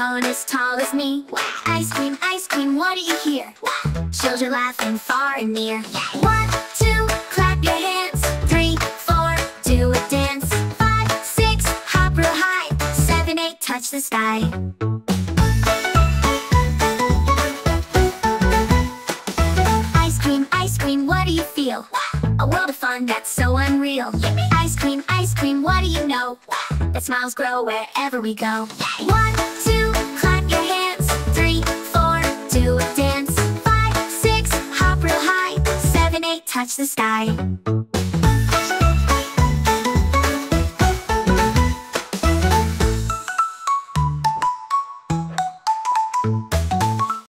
cone as tall as me. Ice cream, what do you hear? Children laughing far and near. 1, 2, clap your hands. 3, 4, do a dance. 5, 6, hop real high. 7, 8, touch the sky. Ice cream, what do you feel? A world of fun that's so unreal. Ice cream, what do you know? That smiles grow wherever we go. 1, 2, clap your hands. 3, 4, do a dance. 5, 6, hop real high. 7, 8, touch the sky.